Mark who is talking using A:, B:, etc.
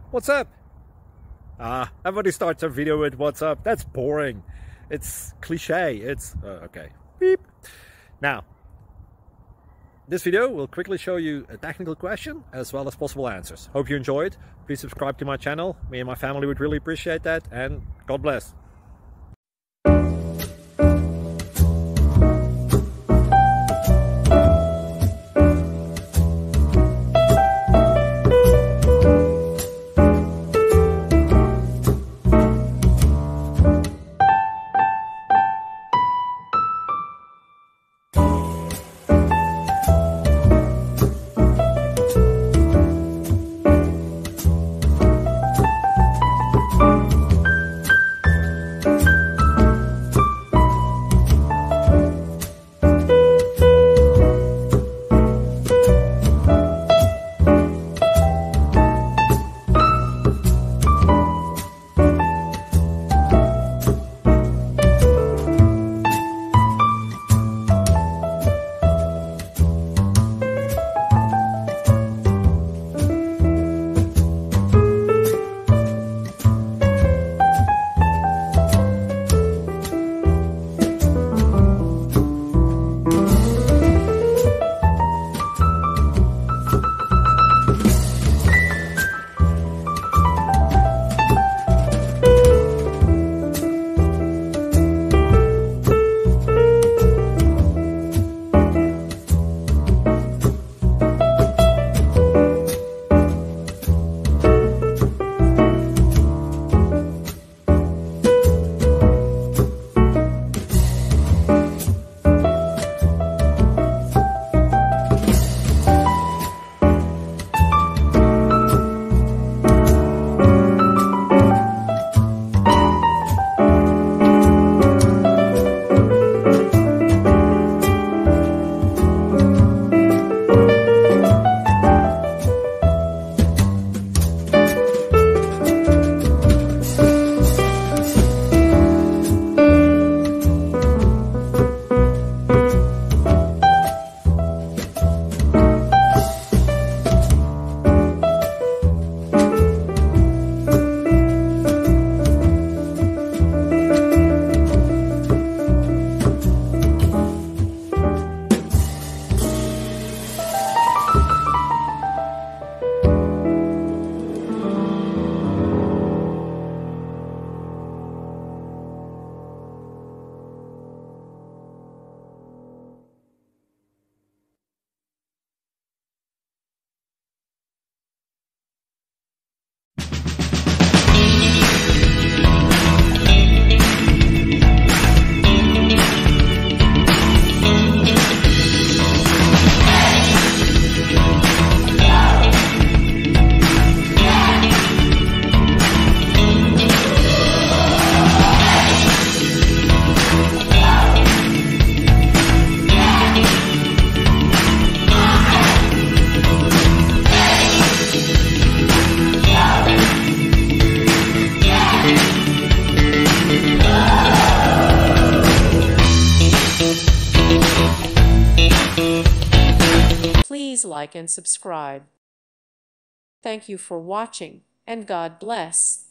A: What's up? Everybody starts their video with what's up. That's boring. It's cliche. It's okay. Beep. Now, this video will quickly show you a technical question as well as possible answers. Hope you enjoyed. Please subscribe to my channel. Me and my family would really appreciate that, and God bless.
B: Please like and subscribe. Thank you for watching, and God bless.